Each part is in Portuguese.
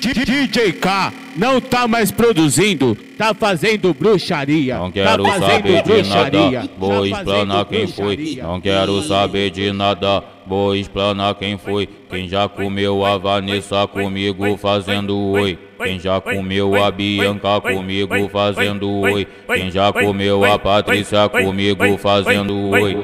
DJ K não tá mais produzindo, tá fazendo bruxaria. Não quero saber de nada, vou explanar quem foi. Não quero saber de nada, vou explanar quem foi. Quem já comeu a Vanessa comigo fazendo oi. Quem já comeu a Bianca comigo fazendo oi. Quem já comeu a Patrícia comigo fazendo oi.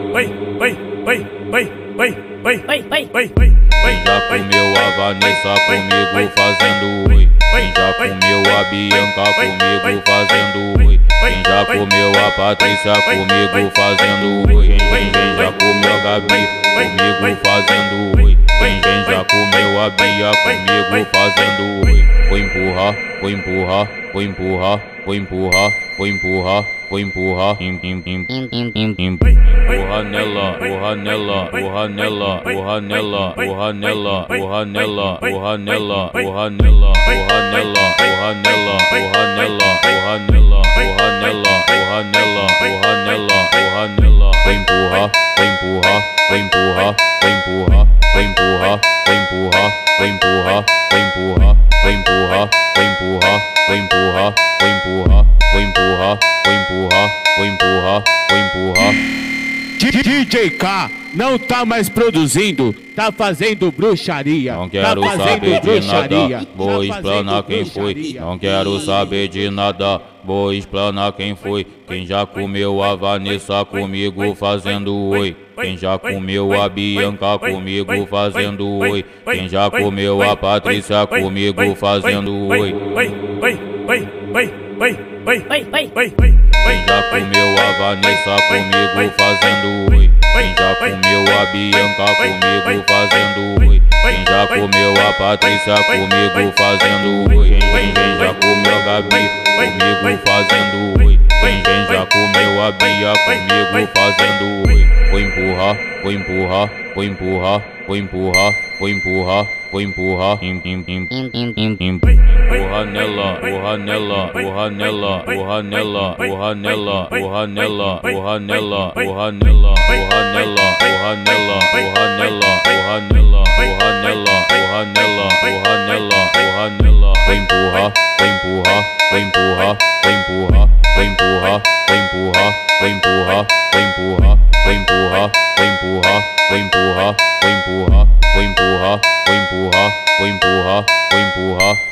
Quem já comeu a Vanessa comigo fazendo oi. Quem já comeu a Bianca comigo fazendo oi. Quem já comeu a Patrícia comigo fazendo oi. Quem já comeu a Gabi comigo fazendo oi. Quem já comeu a Bia comigo fazendo oi. Vou empurrar, vou empurrar, vou empurrar, vou empurrar, vou empurrar, vou empurrar, empurra nela, empurra nela, empurra nela, empurra nela, empurra nela, empurra nela, empurra nela, empurra nela, empurra nela, empurra nela, empurra nela, empurra nela, empurra nela, empurra nela, empurra nela, empurra nela. Vou empurrar, vou empurrar, vou empurrar, vou empurrar, vou empurrar, vou empurrar, vou empurrar, vou empurrar, vou empurrar, vou empurrar, vou empurrar, vou empurrar, vou empurrar, vou empurrar, vou empurrar, vou empurrar. DJ K não tá mais produzindo, tá fazendo bruxaria. Não quero saber de nada, vou explanar quem foi. Não quero saber de nada, vou explanar quem foi. Quem já comeu a Vanessa comigo fazendo oi. Quem já comeu a Bianca comigo fazendo oi. Quem já comeu a Patrícia comigo fazendo oi. Quem já comeu a Vanessa comigo fazendo oi. Quem já comeu a Bianca comigo fazendo oi. Quem já comeu a Patrícia comigo fazendo oi. Quem já comeu a Gabi comigo fazendo oi. Quem já comeu a Bia comigo fazendo oi. Vou empurrar, vou empurrar, vou empurrar, vou empurrar, vou empurrar, vou empurrar, empurra nela, empurra nela, empurra nela, empurra nela, empurra nela, empurra nela, empurra nela, empurra nela, empurra nela, empurra nela, empurra nela, empurra nela, empurra nela, empurra nela, empurra nela, empurra nela. Vou empurrar, vou empurrar, vou empurrar, vou empurrar, vou empurrar, vou empurrar, vou empurrar, vou empurrar, vou empurrar, vou empurrar, vou empurrar, vou empurrar, vou empurrar, vou empurrar, vou empurrar, vou empurrar.